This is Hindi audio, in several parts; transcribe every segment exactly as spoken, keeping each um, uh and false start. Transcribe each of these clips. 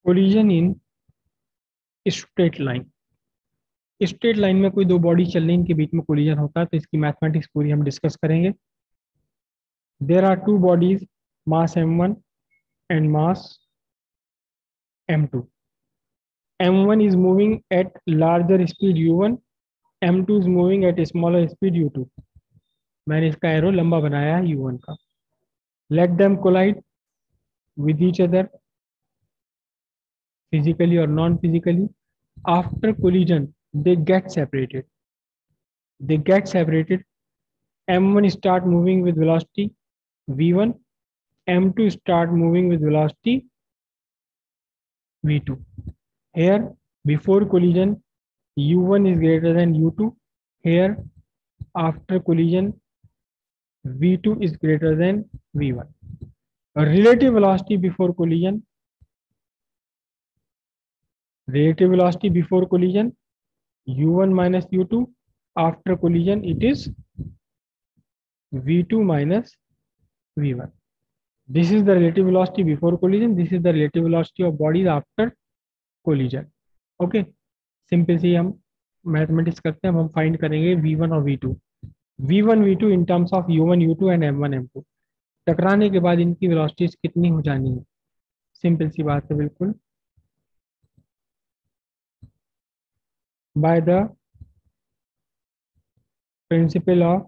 Collision in straight line. Straight line में कोई दो बॉडी चल रही है, इनके बीच में कोलिजन होता है, तो इसकी मैथमेटिक्स पूरी हम डिस्कस करेंगे। There are two bodies, mass m one and mass m two. M one is moving at larger speed u one, m two is moving at smaller speed u two। मैंने इसका एरो लंबा बनाया है u वन का। Let them collide with each other physically or non-physically. After collision, they get separated. They get separated. M one start moving with velocity v one, m two start moving with velocity v two. Here, before collision, u one is greater than u two. Here, after collision, v two is greater than v one. Relative velocity before collision, relative velocity before collision, u one minus u two. After collision, it is v two minus v one. This is the relative velocity before collision. This is the relative velocity of bodies after collision. Okay, simple सी हम मैथमेटिक्स करते हैं। अब हम फाइंड करेंगे v वन और v two. v one v two in terms of u one u two and m one m two. टकराने के बाद इनकी वेलोसिटीज कितनी हो जानी है? सिंपल सी बात है बिल्कुल। By the principle of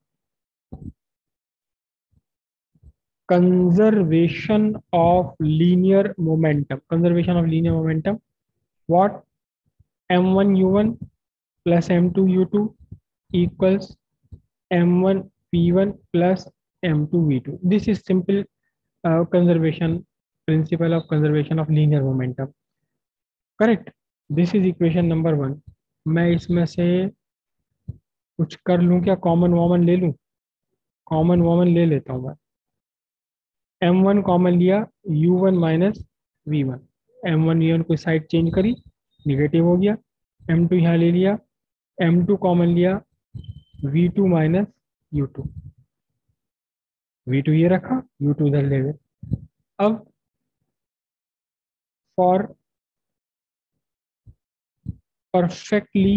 conservation of linear momentum, conservation of linear momentum, what? m one u one plus m two u two equals m one v one plus m two v two. This is simple uh, conservation principle of conservation of linear momentum. Correct? This is equation number one. मैं इसमें से कुछ कर लूं क्या? कॉमन वॉमन ले लूं? कॉमन वॉमन ले लेता हूं मैं। एम वन कॉमन लिया, U one minus we one. M one we one को साइड चेंज करी, निगेटिव हो गया। एम टू यहाँ ले लिया, एम टू कॉमन लिया, V two minus you two. We two ये रखा, यू टू इधर ले गए। अब for perfectly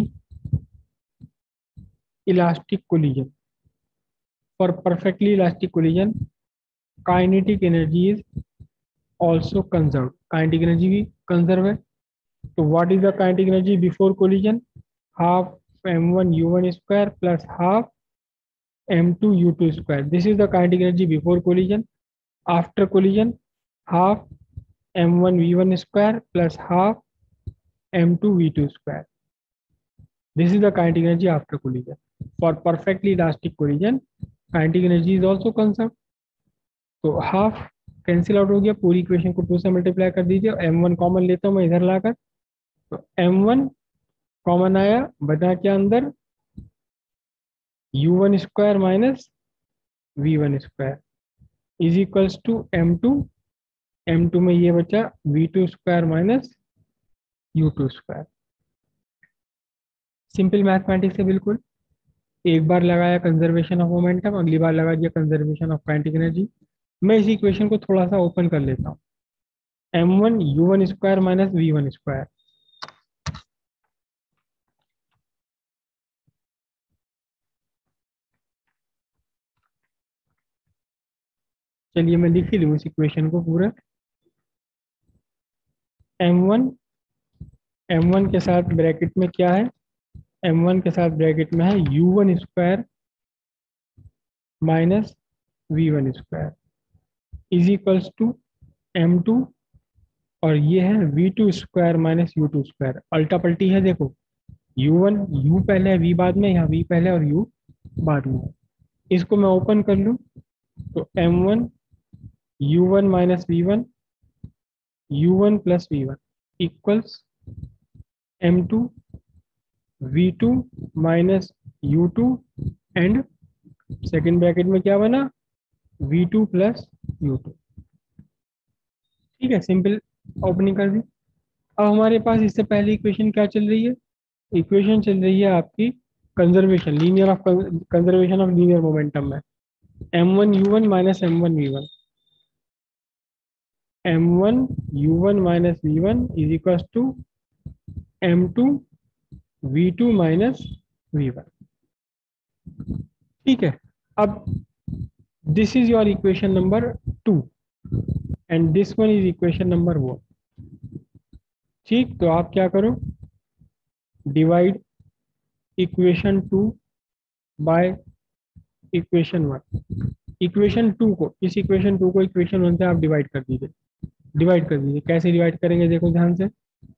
elastic collision, for perfectly elastic collision kinetic energy is also conserve. Kinetic energy भी कंजर्व है। तो what is the kinetic energy before collision? Half m one u one square plus half m two u two square. This is the kinetic energy before collision. After collision, half m one we one square plus half m two we two square. This is the kinetic energy after collision. For perfectly elastic collision kinetic energy is also conserve. तो हाफ कैंसिल आउट हो गया, पूरी इक्वेशन को टू से मल्टीप्लाई कर दीजिए। एम वन कॉमन लेता हूँ मैं इधर लाकर, तो एम वन कॉमन आया, बचा क्या अंदर? U one square minus we one square is equals to m two. M two में ये बचा v two square minus you two square. Simple mathematics है बिल्कुल। एक बार लगाया कंजर्वेशन ऑफ मोमेंटम, अगली बार लगा दिया कंजर्वेशन ऑफ काइनेटिक एनर्जी। मैं इस इक्वेशन को थोड़ा सा ओपन कर लेता हूँ। M one u one square minus we one square, चलिए मैं लिख ही लूँ इस इक्वेशन को पूरा। एम वन एम वन के साथ ब्रैकेट में क्या है? एम वन के साथ ब्रैकेट में है u one square minus we one square is equals to m two, और ये है v two square minus you two square. अल्टा पल्टी है देखो, यू वन यू पहले है वी बाद में, यहाँ वी पहले और यू बाद में। इसको मैं ओपन कर लूँ तो m one u one minus we one u one plus v one equals m two we two minus you two and second bracket में क्या बना? V two plus u two. ठीक है, सिंपल ओपनिंग कर दी। अब हमारे पास इससे पहली इक्वेशन क्या चल रही है? इक्वेशन चल रही है आपकी conservation linear of conservation of linear momentum में m one u one minus m one we one. M one u one minus we one is equal to m two we two minus we one. ठीक है, अब this is your equation number two and this one is equation number one. ठीक, तो आप क्या करो, divide equation two by equation one. Equation two को, इस इक्वेशन टू को इक्वेशन वन से आप डिवाइड कर दीजिए, डिवाइड कर दीजिए। कैसे डिवाइड करेंगे देखो ध्यान से,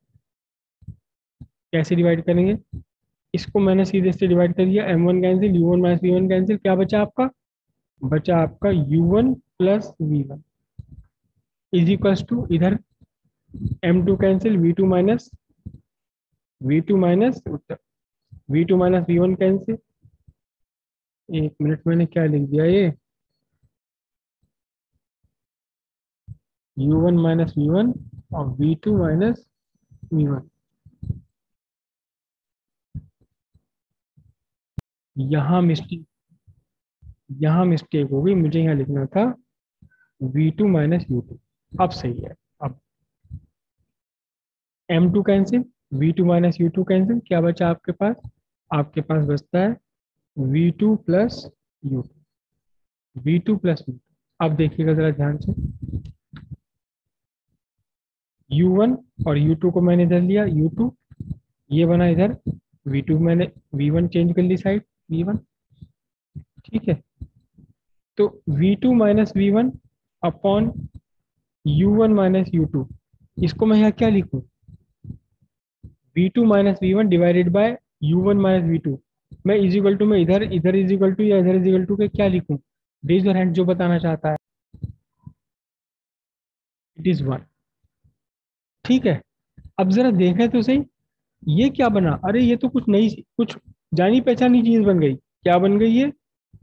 कैसे डिवाइड करेंगे। इसको मैंने सीधे से डिवाइड कर दिया, m one cancel, u one minus we one cancel, क्या बचा आपका, बचा आपका u one plus v one is equals to, इधर m two cancel, v two minus v two minus v two minus we one cancel. एक मिनट, मैंने क्या लिख दिया, ये u one minus we one और v two minus we one. यहाँ मिस्टेक, यहाँ मिस्टेक हो गई, मुझे यहाँ लिखना था we two minus you two. अब सही है। अब m two cancel, v two minus you two cancel, क्या बचा आपके पास, आपके पास बचता है v two plus u two, we two plus u two. अब देखिएगा जरा ध्यान से, यू वन और यू टू को मैंने इधर लिया, यू टू ये बना इधर, वी टू मैंने वी वन चेंज कर ली साइड, वी वन। ठीक है, तो we two minus we one upon u one minus you two, इसको मैं यहाँ क्या लिखूं, v two minus we one divided by u one minus v two. मैं इज इक्वल टू में इधर इधर इज इक्वल टू या इधर इज इक्वल टू के क्या लिखूं, रेज योर हैंड जो बताना चाहता है। It is one. ठीक है, अब जरा देखें तो सही, ये क्या बना, अरे ये तो कुछ नई, कुछ जानी पहचानी चीज बन गई। क्या बन गई है,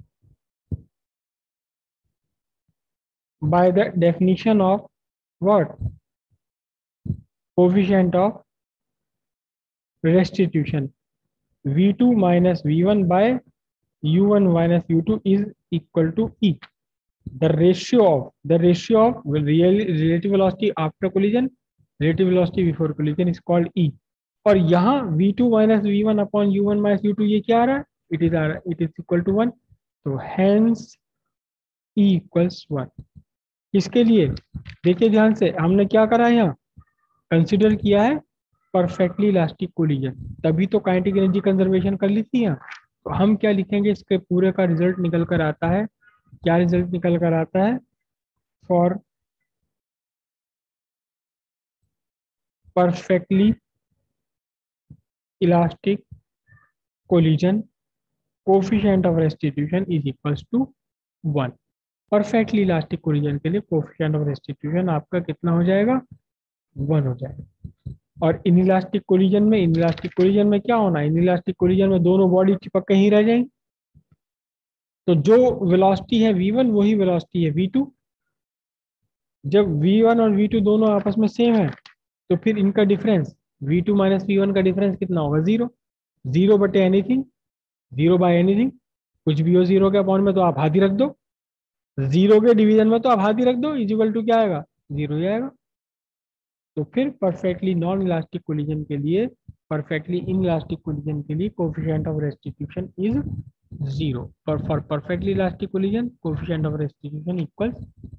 by the definition of what, coefficient of restitution, v two minus v one by u one minus u two is equal to E. The ratio of the ratio of real relative velocity after collision, relative velocity before collision is called E. और यहाँ v two minus v one upon u one minus u two ये क्या आ रहा है, it is आ रहा है, it is equal to one. तो hence E equals one. इसके लिए देखिए ध्यान से, हमने क्या करा है, यहाँ कंसिडर किया है परफेक्टली इलास्टिक कोलिजन, तभी तो काइनेटिक एनर्जी कंजर्वेशन कर ली थी यहाँ। तो हम क्या लिखेंगे, इसके पूरे का रिजल्ट निकल कर आता है, क्या रिजल्ट निकल कर आता है, for perfectly elastic collision coefficient of restitution is equals to one. Perfectly elastic collision के लिए कोफिशिएंट ऑफ रेस्टिट्यूशन आपका कितना हो जाएगा, वन हो जाएगा। और इनइलास्टिक कोलिजन में, इनइलास्टिक कोलिजन में क्या होना है, इनइलास्टिक कोलिजन में दोनों बॉडी चिपक के ही रह जाएंगी। तो जो वेलोसिटी है वी वन वही वेलोसिटी है वी टू। जब वी वन और वी टू दोनों आपस में सेम है तो फिर इनका difference v two minus we one का डिफरेंस कितना होगा, जीरो। जीरो बटे एनीथिंग, जीरो बाय एनीथिंग, कुछ भी हो जीरो के अपॉन में तो आप हाथ ही रख दो, जीरो के डिवीजन में तो आप हाथ ही रख दो, इक्वल टू क्या आएगा, जीरो ही आएगा। तो फिर परफेक्टली नॉन इलास्टिक कोलिजन के लिए, परफेक्टली इन इलास्टिक कोलिजन के लिए coefficient of restitution is zero, पर for perfectly elastic collision coefficient of restitution equals